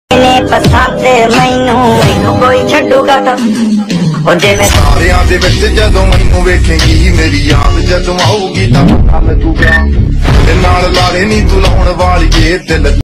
पसंद मैनू कोई छड्डूगा तो सारियां दे विच जदों मैनू वेखेंगी मेरी याद जदों आऊगी तां मैं तू नाल लारे नी तू लाउण वाली दिल